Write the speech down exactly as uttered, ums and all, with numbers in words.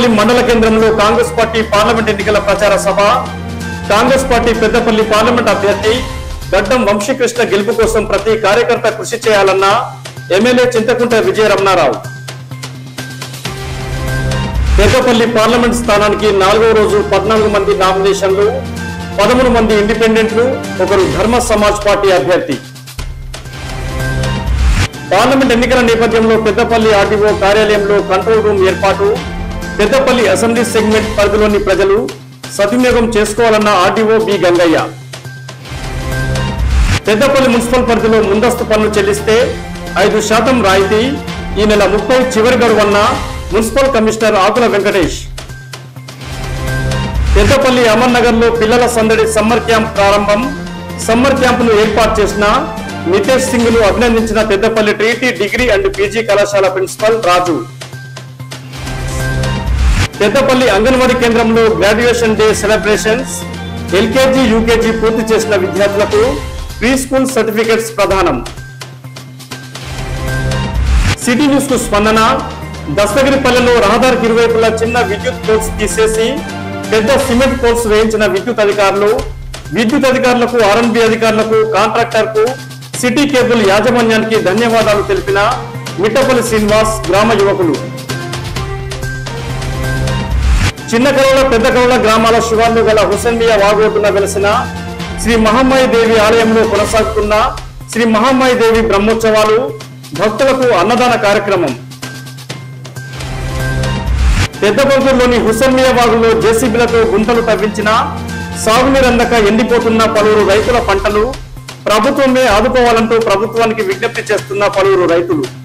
పెద్దపల్లి మండల కేంద్రంలో Congress party parliament ఎన్నికల ప్రచార సభ. కాంగ్రెస్ పార్టీ పెద్దపల్లి పార్లమెంట్ అభ్యర్థి గడ్డం వంశీకృష్ణ గెలుపు కోసం ప్రతి కార్యకర్త కృషి చేయాలన్న ఎమ్మెల్యే చింతకుంట విజయ రమణారావు. పెద్దపల్లి పార్లమెంట్ స్థానానికి నాలుగో రోజు పద్నాలుగు మంది నామినేషన్లు, పదమూడు మంది ఇండిపెండెంట్లు, ఒకరు ధర్మ సమాజ్ పార్టీ అభ్యర్థి. పార్లమెంట్ ఎన్నికల నేపథ్యంలో పెద్దపల్లి ఆర్టీఓ కార్యాలయంలో కంట్రోల్ రూమ్ ఏర్పాటు. పెద్దపల్లి అసెంబ్లీ సెగ్మెంట్ పరిధిలోని ప్రజలు సద్వినియోగం చేసుకోవాలన్న RTO B Gangaiah. Peddapalli municipal పరిధిలో ముందస్తు పన్ను చెల్లిస్తే ఐదు శాతం రాయితీ. ఈ నెల ముప్పై చివరి గడువన్న మున్సిపల్ కమిషనర్ ఆకుల వెంకటేష్. పెద్దపల్లి అమర్ నగర్ లో పిల్లల సందడి సమ్మర్ క్యాంప్ ప్రారంభం. సమ్మర్ క్యాంపును ఏర్పాటు చేసిన నితేష్ సింగ్ ను అభినందించిన పెద్దపల్లి ట్రీటీ డిగ్రీ అండ్ పీజీ కళాశాల ప్రిన్సిపల్ రాజు. పెద్దపల్లి అంగన్వాడీ కేంద్రంలో graduation day celebrations. LKG UKG పూర్తి చేసిన విద్యార్థులకు ప్రీ స్కూల్ సర్టిఫికెట్స్ ప్రదానం. సిటీ న్యూస్ కు స్పందన. దస్తగిరిపల్లెలో రహదారికి ఇరువైపులా చిన్న విద్యుత్ పోల్స్ తీసేసి పెద్ద సిమెంట్ పోల్స్ వేయించిన విద్యుత్ అధికారులు. విద్యుత్ అధికారులకు, ఆర్ఎన్బి అధికారులకు, కాంట్రాక్టర్ కు, సిటీ కేబుల్ యాజమాన్యానికి ధన్యవాదాలు తెలిపిన మిట్టపల్లి శ్రీనివాస్ గ్రామ యువకులు. చిన్న కరోళ పెద్ద కరోళ గ్రామాల శివార్లు గల హుసేన్మియా వాగోటున వెలసిన శ్రీ మహామాయి దేవి ఆలయంలో కొనసాగుతున్న శ్రీ మహామాయి దేవి బ్రహ్మోత్సవాలు, భక్తులకు అన్నదాన కార్యక్రమం. పెద్దపల్లిలోని హుసేన్మియా వాగులో జేసీబీలతో గుంతలు తవ్వించిన సాగునీరందక ఎండిపోతున్న పలువురు రైతుల పంటలు. ప్రభుత్వమే ఆదుకోవాలంటూ ప్రభుత్వానికి విజ్ఞప్తి చేస్తున్న పలువురు రైతులు.